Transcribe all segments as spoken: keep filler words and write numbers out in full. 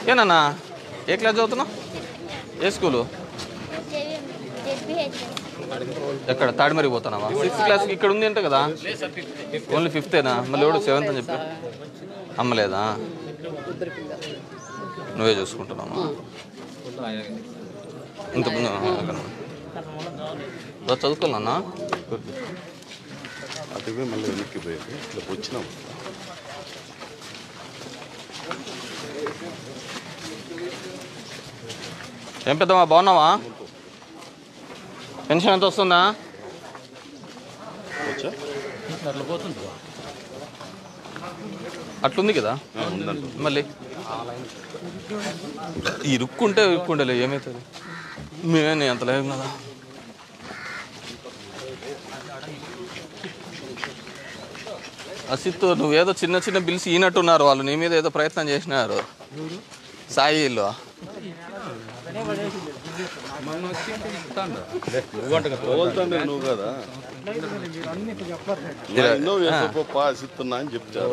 ఏనన్నా ఏ క్లాస్ చదువుతున్నావు? ఏ స్కూలు? ఎక్కడ తాడిమరి పోతున్నావా? సిక్స్త్ క్లాస్కి ఇక్కడ ఉంది అంటే కదా. ఓన్లీ ఫిఫ్తేనా? మళ్ళీ ఎవడు సెవెంత్ అని చెప్పి అమ్మలేదా? నువ్వే చూసుకుంటున్నావా? ఇంతకుముందు చదువుకోవాలన్నా అటువే మళ్ళీ వెనక్కి పోయేది ఇట్లా వచ్చినాం. ఏం పెద్దమ్మా బాగున్నావా? పెన్షన్ ఎంత వస్తుందా? అట్లుంది కదా మళ్ళీ. ఇరుక్కుంటే ఇరుక్కుండేలే ఏమవుతుంది, మేమే అంత లేదు కదా. అసిత్ నువ్వేదో చిన్న చిన్న బిల్స్ ఈనట్టున్నారు వాళ్ళు, నీ మీద ఏదో ప్రయత్నం చేసినారు. సాయిలో నువ్వు కదా ఎన్నో పాసిస్తున్నా అని చెప్తారు.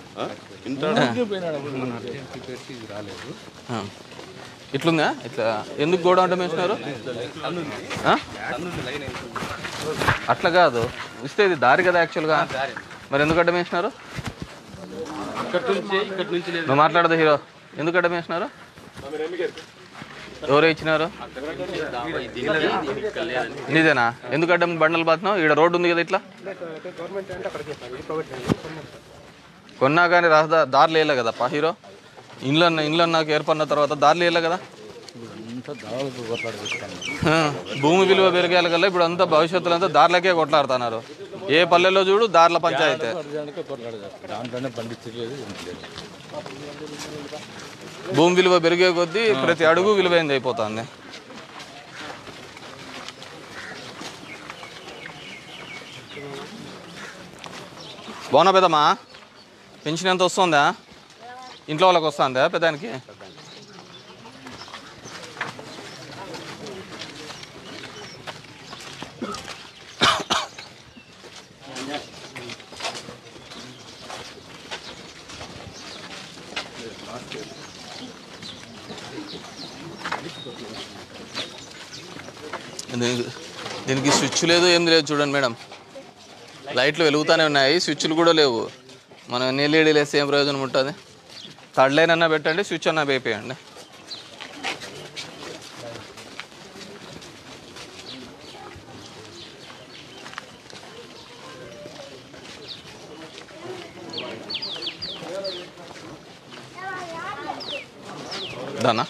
ఇట్లుందా? ఇట్లా ఎందుకు గోడ అంటే వేసినారు? అట్లా కాదు, ఇస్తే ఇది దారి కదా యాక్చువల్గా, మరి ఎందుకు అడ్డం వేసినారు? నువ్వు మాట్లాడదు హీరో, ఎందుకు అడ్డం వేసినారు? ఎవరు ఇచ్చినారు? నీదేనా? ఎందుకు అడ్డం బండలు బాతున్నావు? ఇక్కడ రోడ్డు ఉంది కదా, ఇట్లా కొన్నా కానీ రాదా దారులు వేయలే కదా పా హీరో. ఇండ్లు ఇండ్లు నాకు ఏర్పడిన తర్వాత దారులు వేయలే కదా. భూమి విలువ పెరిగేయాలి కదా. ఇప్పుడు అంతా భవిష్యత్తులో అంతా దారులకే కొట్లాడుతున్నారు. ఏ పల్లెల్లో చూడు దారుల పంచాయతీ. భూమి విలువ పెరిగే కొద్దీ ప్రతి అడుగు విలువైంది అయిపోతుంది. బాగున్నా పెద్దమ్మా? పెన్షన్ ఎంత వస్తుందా? ఇంట్లో వాళ్ళకి వస్తుందా పెద్దానికి? దీనికి స్విచ్ లేదు, ఏం లేదు. చూడండి మేడం, లైట్లు వెలుగుతూనే ఉన్నాయి, స్విచ్లు కూడా లేవు. మనం ఎన్ని ఎల్ఈడీలు వేస్తే ఏం ప్రయోజనం ఉంటుంది? థర్డ్ లైన్ అన్నా పెట్టండి, స్విచ్ అన్నా వేపేయండి. దానా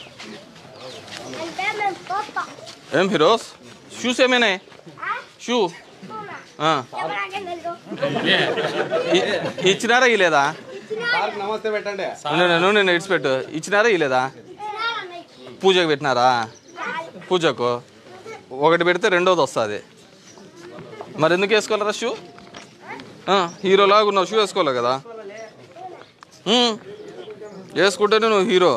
ఏం హీరోస్? షూస్ ఏమైనాయి? షూ ఇచ్చినారా ఇలేదా? నమస్తే పెట్టండి. నేను ఇడిచిపెట్టు. ఇచ్చినారా ఇలేదా? పూజకు పెట్టినారా? పూజకు ఒకటి పెడితే రెండోది వస్తుంది. మరి ఎందుకు వేసుకోవాలరా షూ? హీరోలాగా ఉన్నావు, షూ వేసుకోవాలి కదా. వేసుకుంటేనే నువ్వు హీరో.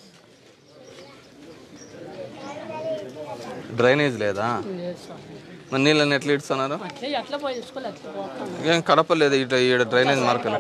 డ్రైనేజ్ లేదా? మరి నీళ్ళని ఎట్లా ఇస్తున్నారు? ఏం కడపలేదు ఇట ఈడ డ్రైనేజ్ మార్కలు.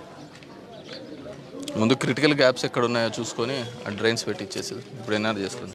ముందు క్రిటికల్ గ్యాప్స్ ఎక్కడ ఉన్నాయో చూసుకొని ఆ డ్రైన్స్ పెట్టి ఇచ్చేసి ఇప్పుడు ఎన్ఆర్ చేసుకుంది.